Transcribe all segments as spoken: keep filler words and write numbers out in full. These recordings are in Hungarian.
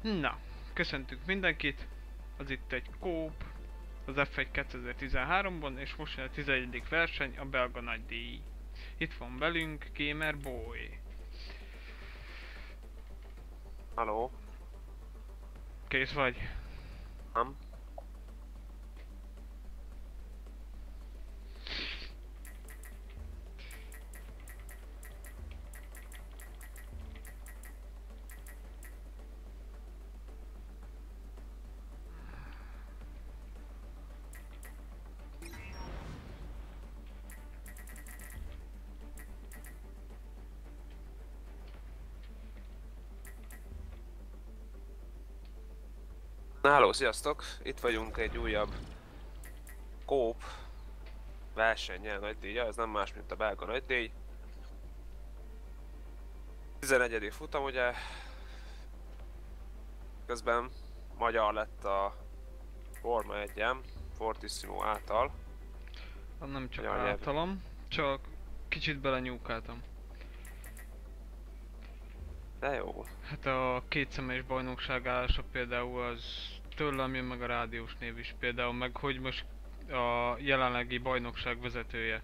Na, köszöntünk mindenkit. Az itt egy kóp az ef egy kétezer-tizenháromban, és most jön a tizenegyedik verseny, a belga nagydíj. Itt van velünk Gamer Boy. Haló? Kész vagy? Nem? Na halló, sziasztok! Itt vagyunk egy újabb kóp versennyel, nagydíja, ez nem más, mint a belga nagydíj. tizenegyedik futam, ugye? Közben magyar lett a Forma egyen, Fortissimo által. Nem csak Magyar általam, csak kicsit belenyúkáltam. De jó. Hát a kétszemélyes bajnokság állása például az tőlem jön, meg a rádiós név is például, meg hogy most a jelenlegi bajnokság vezetője.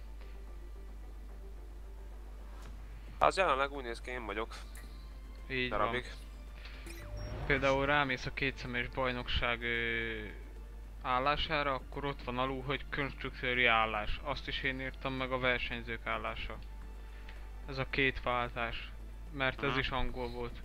Az jelenleg úgy néz ki, én vagyok. Így van. Darabig. Például rámész a kétszemélyes bajnokság ö, állására, akkor ott van alul, hogy konstruktőri állás. Azt is én írtam, meg a versenyzők állása. Ez a két váltás. Mert ez Aha. is angol volt.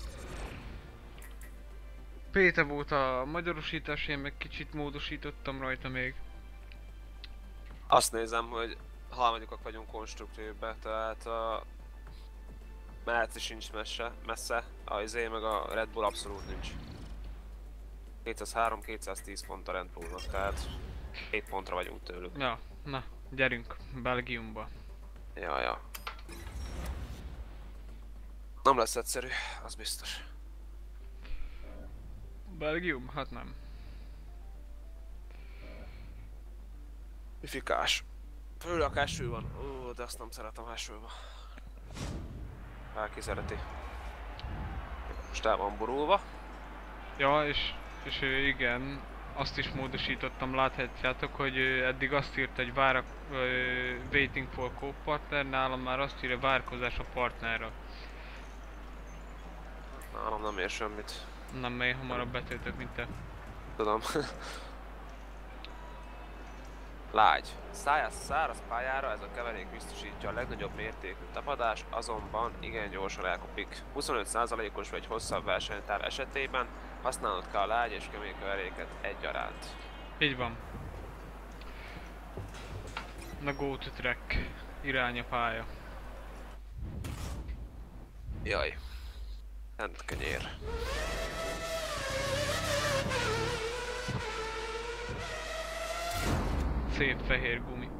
Péter volt a magyarosítás, én meg kicsit módosítottam rajta még. Azt nézem, hogy harmadikak vagyunk konstruktőrbe, tehát a Merci sincs messze, messze, a izé meg a Red Bull abszolút nincs. kétszázhárom kétszáztíz pont a Red Bullnak, tehát hét pontra vagyunk tőlük. Ja, na, gyerünk Belgiumba. Ja, ja. Nem lesz egyszerű, az biztos. Belgium? Hát nem. Mifikás. Főleg eső van. Ó, de azt nem szeretem esőben. Bárki szereti. Most el van borulva. Ja, és, és ö, igen, azt is módosítottam, láthatjátok, hogy ö, eddig azt írt, hogy várak, ö, waiting for co-partner, nálam már azt írja várkozás a partnerra. Nálam nem ér semmit. Nem, mely hamarabb betöltök, mint te. Tudom. Lágy. Száraz, száraz pályára ez a keverék biztosítja a legnagyobb mértékű tapadás, azonban igen gyorsan elkopik. huszonöt százalékos vagy hosszabb versenytáv esetében használnod kell a lágy és kemény keveréket egyaránt. Így van. Na go to track. Irány a pálya. Jaj. Szent kenyér. Szép fehér gumi.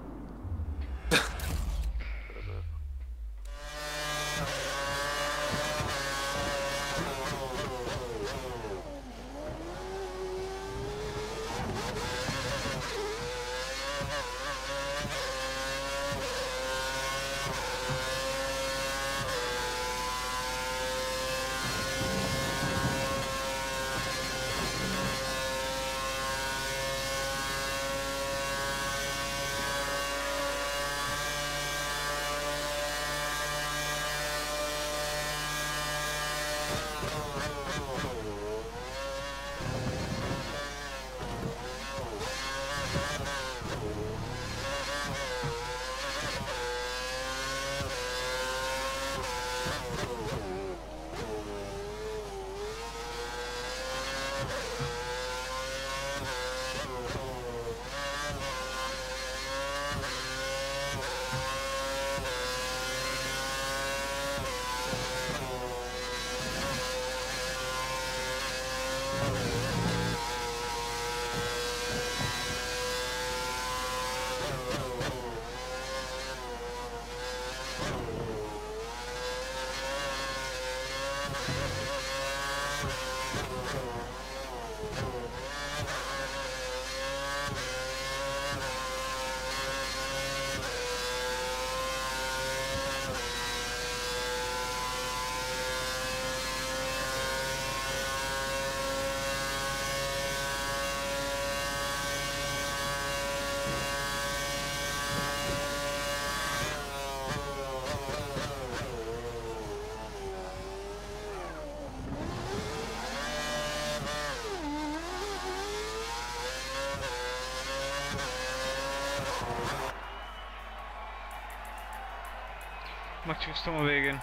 megcsúsztam a végén.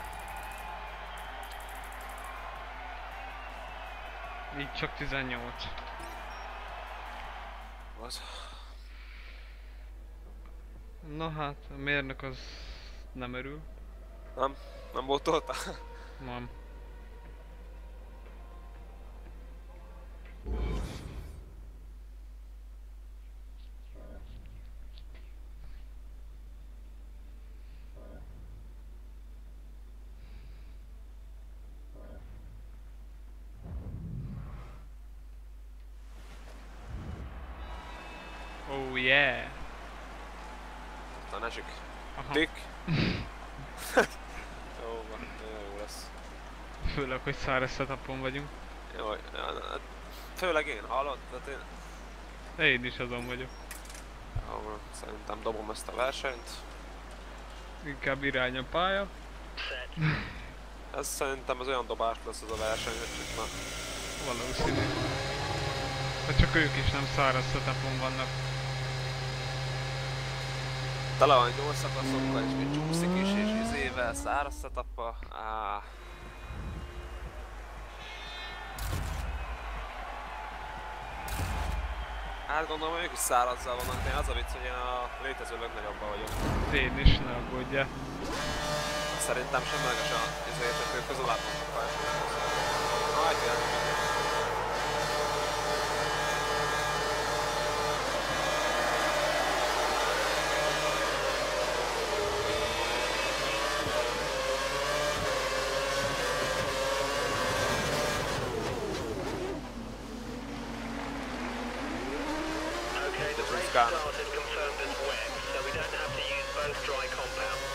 Így csak tizennyolc. Az. Na hát, a mérnök az nem örül. Nem? Nem botolta? Nem. Oh yeah! Aztán esik. Aha. Tik. Jó van, nagyon jó lesz. Főleg, hogy száraz setupon vagyunk. Jó, ja, hát főleg én, hallod? Tehát én... Én is azon vagyok. Jó van, szerintem dobom ezt a versenyt. Inkább irány a pálya. Ez szerintem az olyan dobás lesz az a verseny, hogy csak na. Valószínű. Ha csak ők is nem száraz setupon vannak. Tele van gyors szakaszokkal, és még csúszik is, és izével, száraz setup-a. Áh. Hát gondolom, ők is szárazzal vannak, de az a vicc, hogy én a létező legnagyobbban vagyok. Én is, ne aggódjál. Szerintem semleges a izé, csak ők közül látnak a Majd jön. Start is confirmed as wet, so we don't have to use both dry compounds.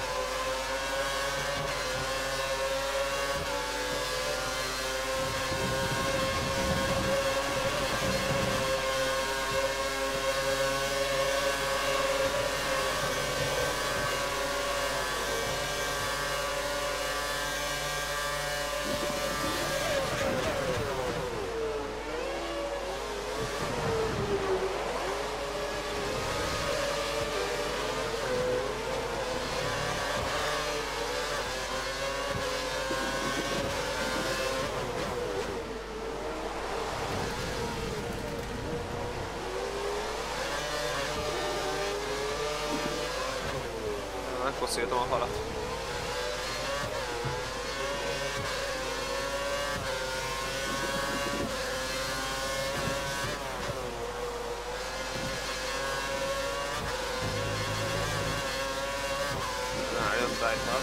Megfoszítom a halat. Na, jön Dajta.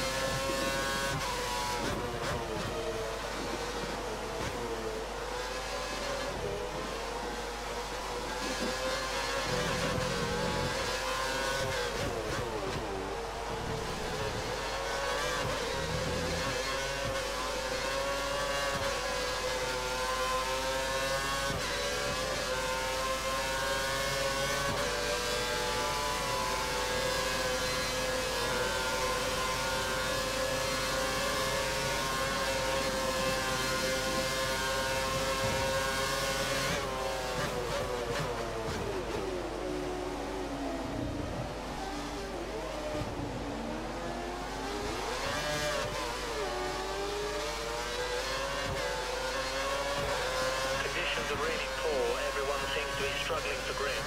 Conditions are really poor. Everyone seems to be struggling for grip.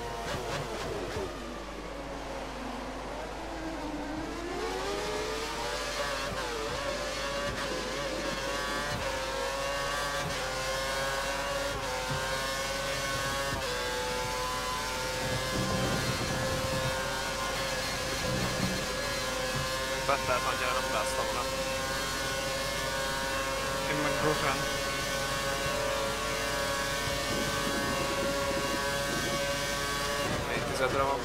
Vettelt annyira nem ráztam volna. Én meg Grosjean. Még tizedre van.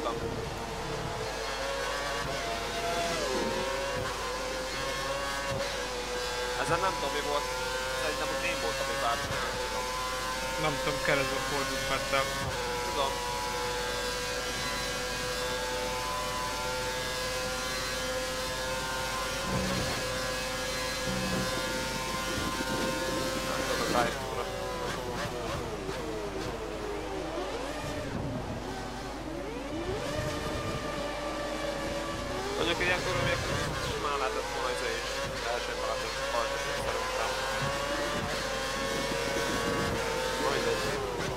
tudtam. Ezen nem tudom mi volt. Szerintem ott én voltam hibás, nem tudom. Nem tudom, keresztbe fordult, mert te... Tudom. Nem tudom, a drive-thru-ra. Mondjuk ilyenkor még simán lehetett volna ez is. Első alatt egy fajtos is felúttam. Mindegy.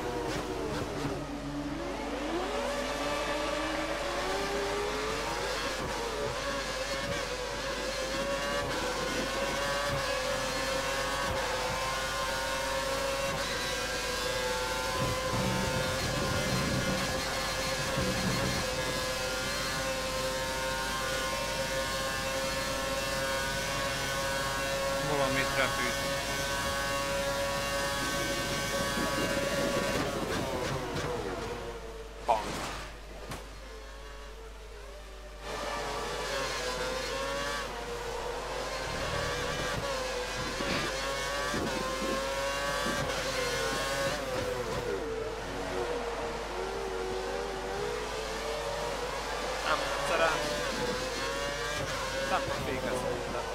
Valamit repült. Bang. Nem, egyszerűen nem tudom végezni mindent.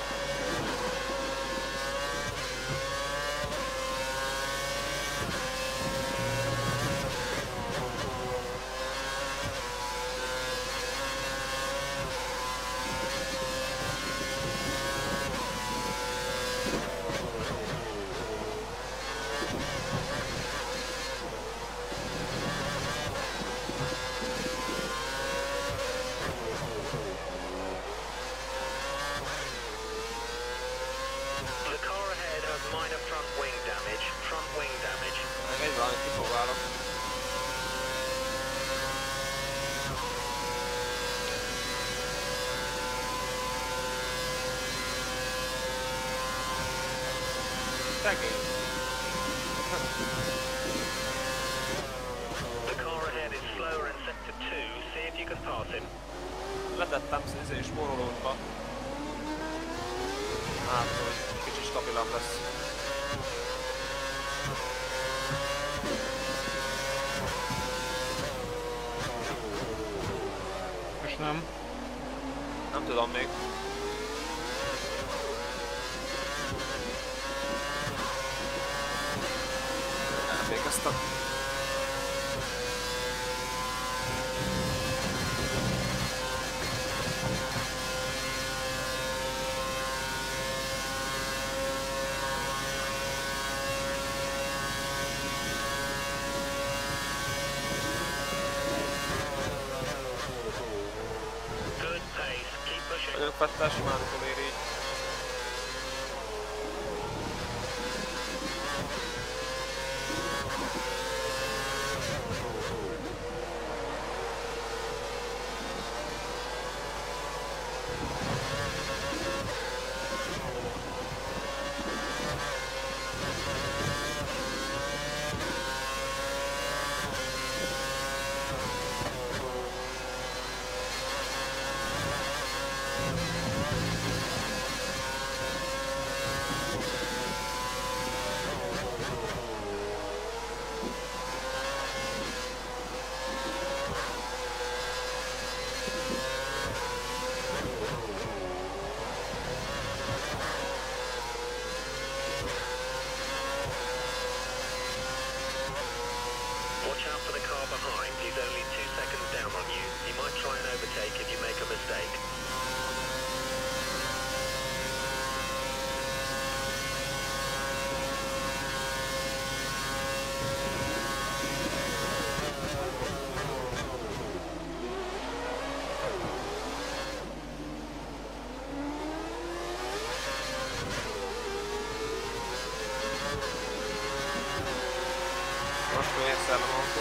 The car ahead has minor front wing damage. Front wing damage. Meg egy valamit kipróbálok. Szegény. The car ahead is slower in sector two. See if you can pass him. Letettem szíze és morolódba. Hát, hogy kicsit stabilabb lesz. És nem. Nem tudom még. Elvégeztem. Good pace. Keep pushing. Vagyok Fettes, simán utolér így. Watch out for the car behind. He's only two seconds down on you. He might try and overtake if you make a mistake. Most még szellem autó.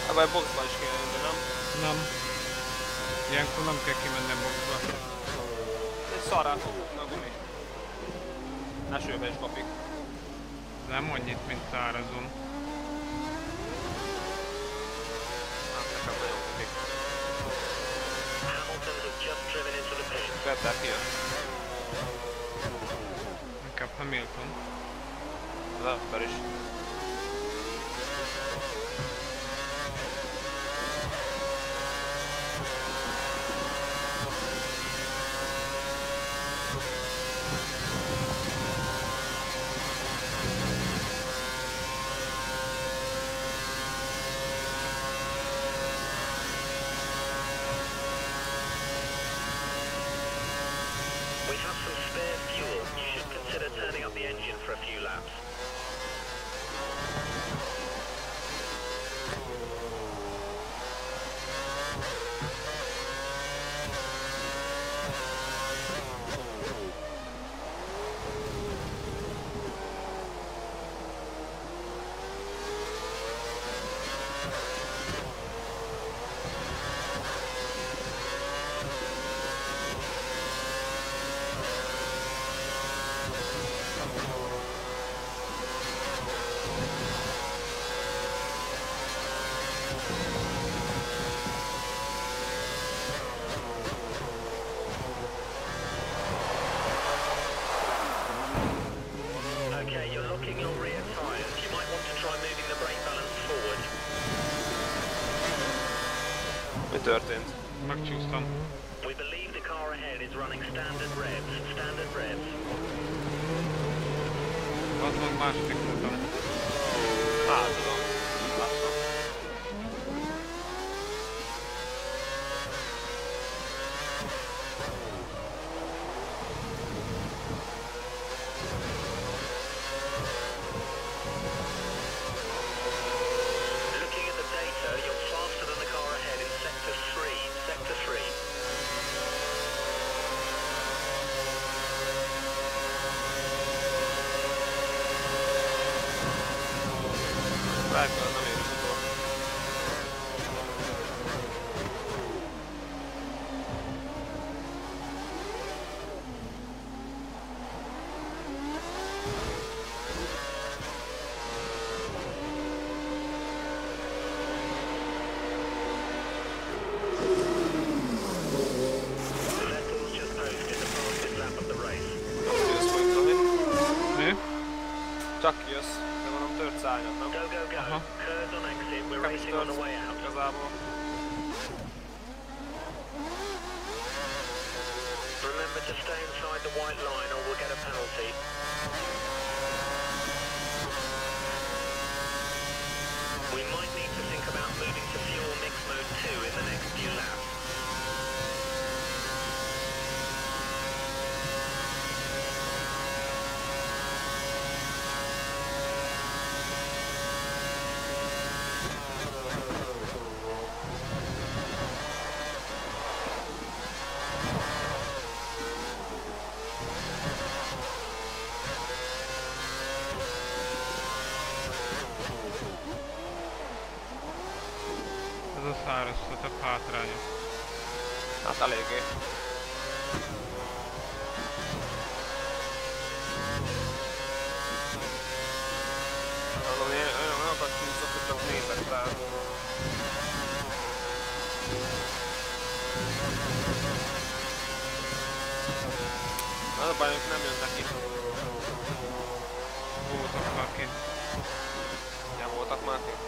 Ebben a boxban is kéne jönni, nem? Nem. Ilyenkor nem kell kimennem boxba. Egy szarrá fog futni a gumi. Esőbe is kapik. Nem annyit, mint szárazon. Hát nekem nagyon kapik. Hamilton has just driven into the pit. Vettel kijön. Inkább Hamilton. Az ember is. We have some spare fuel. You should consider turning up the engine for a few laps. Okay, you're locking your rear tyres. You might want to try moving the brake balance forward. Mi történt? Megcsúsztam. We believe the car ahead is running standard revs. Standard revs. Az meg második voltam. Hát, tudom. Láttam. Looking at the data, you're faster than the car ahead in sector three. Sector three. Rájfel nem érünk utol. Vettel's just posted the fastest lap of the race. Jössz majd, Tomi? Mi? Csak jössz. De mondom tört szárnyat, nem? Go, go, go. Uh-huh. Curves on exit. We're Nekem is racing on the tört way out. igazából. Remember to stay inside the white line or we'll get a penalty. We might need to think about moving to fuel mix mode two in the next few laps. Ez a száraz setup hátránya. Hát eléggé. Azon én olyan olyanokat húzok, hogy csak nézek rá. Az a baj, hogy nem jön neki. Voltak már kint. Nem voltak már ki?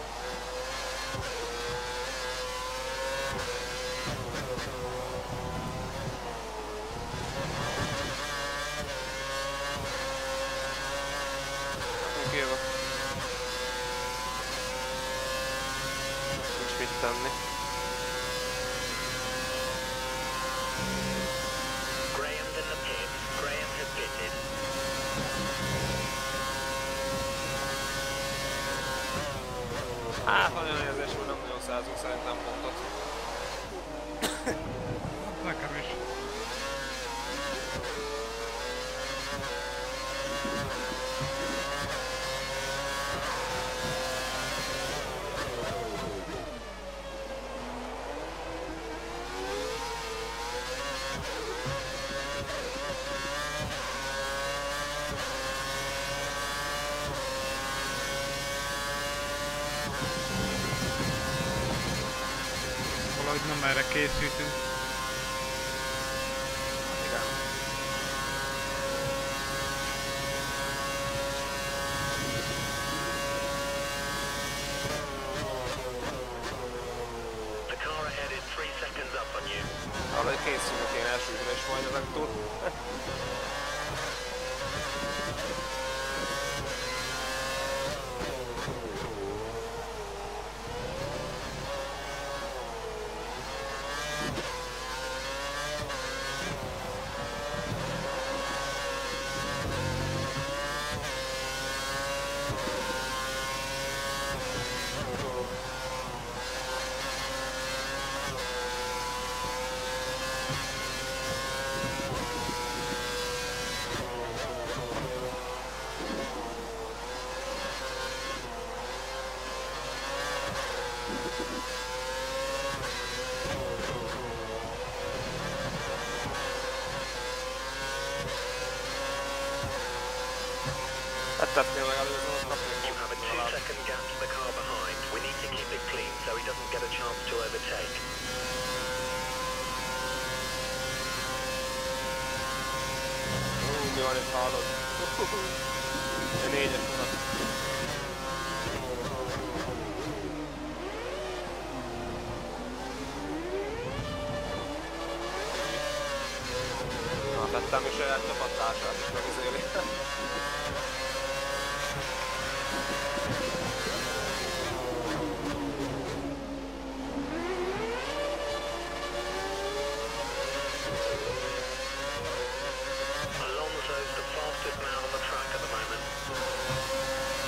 Nekünk jövök. Nincs mit tenni. Graham's in the pit. Graham has pitted. Hát nagyon érzés, hogy nem nagyon szerzünk szerintem pontot. Nekem is. erre készültünk. Igen. The car ahead is three seconds up on you. Valahogy készülünk én elsőre is majd ezek túl. Tettetnél meg előző, azt kapni. You have a two second gap to the car behind. We need to keep it clean so he doesn't get a chance to overtake. Hú, mi van itt hallod? A négyes vonat. Na, tettem is saját csapattársát is megizéli. Alonso's the fastest man on the track at the moment.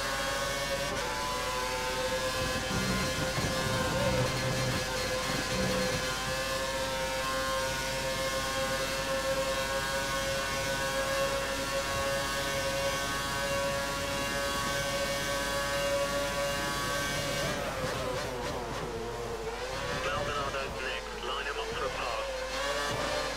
Maldonado's next. Line him up for a pass.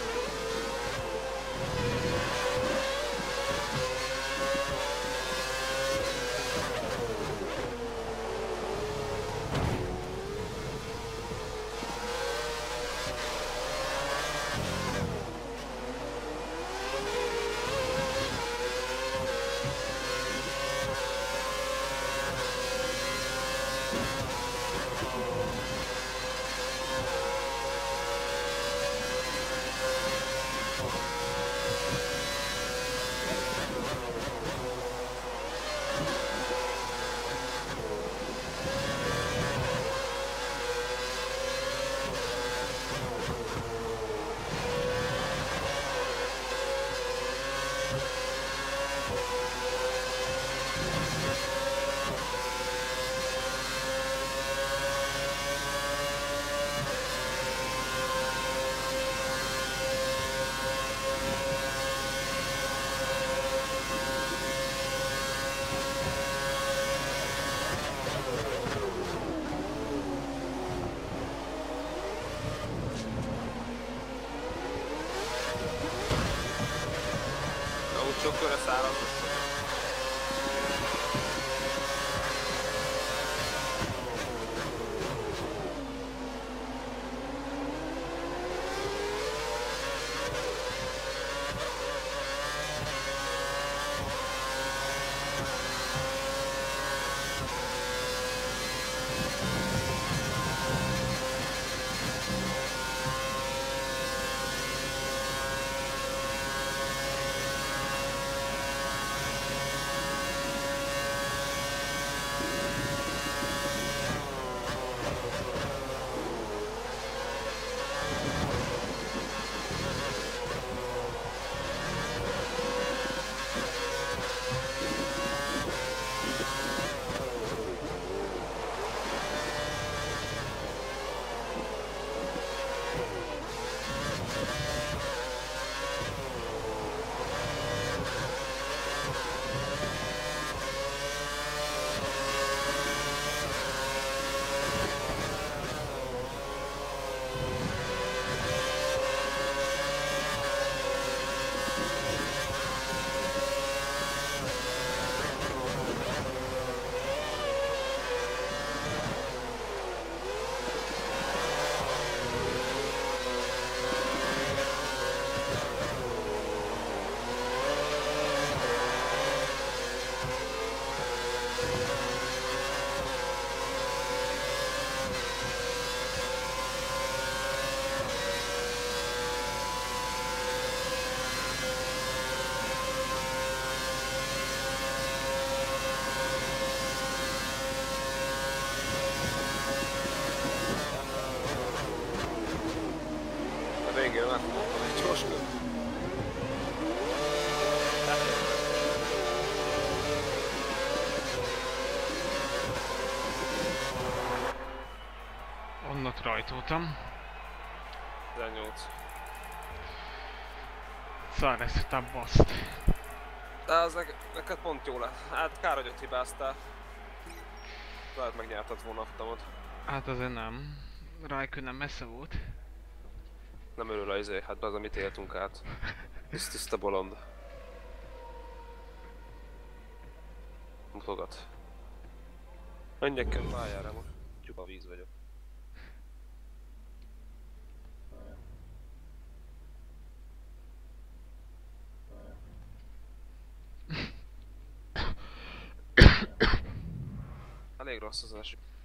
Na, úgy sok körre száraz. rajtoltam. tizennyolc. Szar lesz a baszt. De az nek neked pont jó lett. Hát kár, hogy ott hibáztál. Lehet megnyerted volna a futamot. Hát azért nem. Raikkonen messze volt. Nem örül az izé, hát az, amit éltünk át. Tiszt tiszta bolond. Mutogat. Menjek el pályára most. Csupa víz vagyok. Elég rossz az eső.